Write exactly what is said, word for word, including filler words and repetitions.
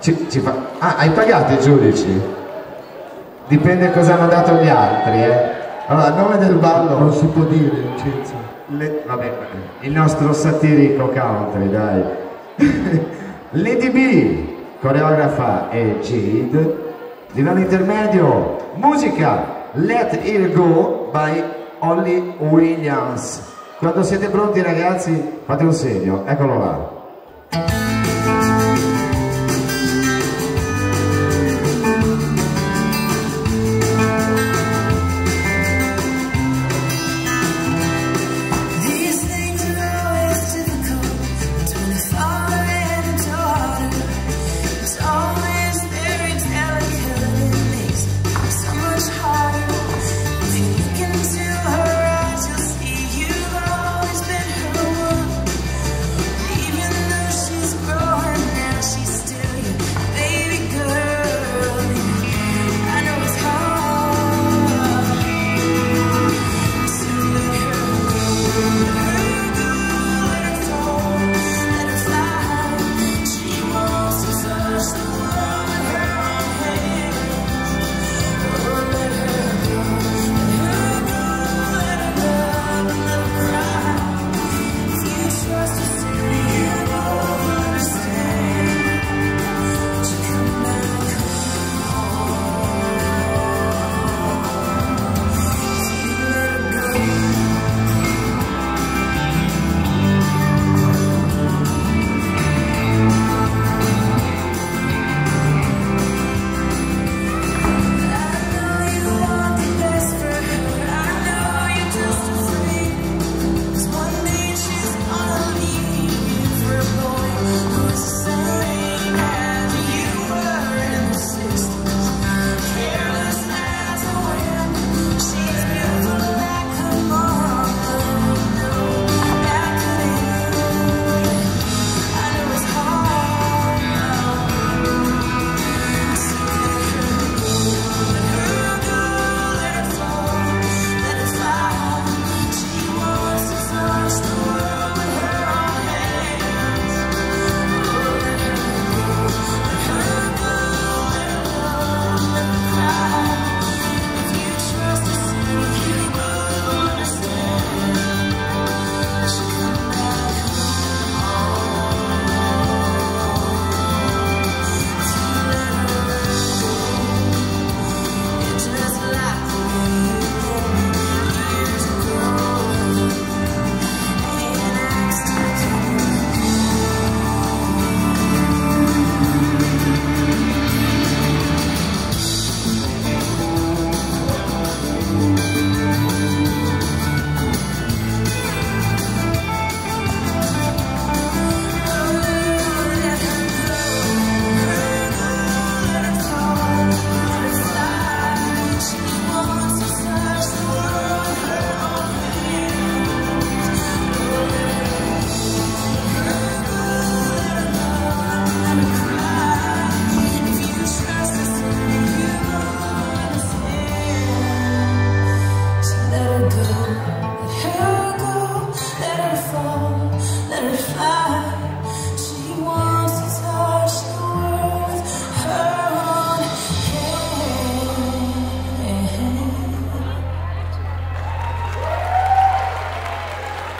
Ci, ci fa... Ah, hai pagato i giudici? Dipende cosa hanno dato gli altri, eh. Allora, a nome del ballo... Non si può dire, Vincenzo. Le... Vabbè, il nostro satirico country, dai. Lady B, coreografa, e Jade. Livello intermedio, musica, Let It Go by Holly Williams. Quando siete pronti, ragazzi, fate un segno, eccolo là. Let her fall, let her fly.